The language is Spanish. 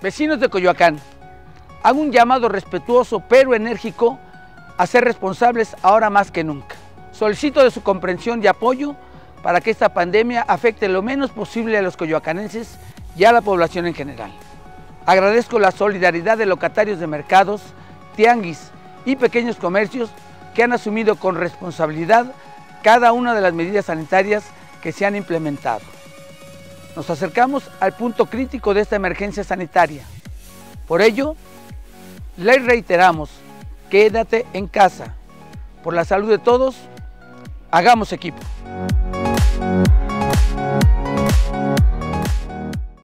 Vecinos de Coyoacán, hago un llamado respetuoso pero enérgico a ser responsables ahora más que nunca. Solicito de su comprensión y apoyo para que esta pandemia afecte lo menos posible a los coyoacanenses y a la población en general. Agradezco la solidaridad de locatarios de mercados, tianguis y pequeños comercios que han asumido con responsabilidad cada una de las medidas sanitarias que se han implementado. Nos acercamos al punto crítico de esta emergencia sanitaria. Por ello, les reiteramos, quédate en casa. Por la salud de todos, hagamos equipo.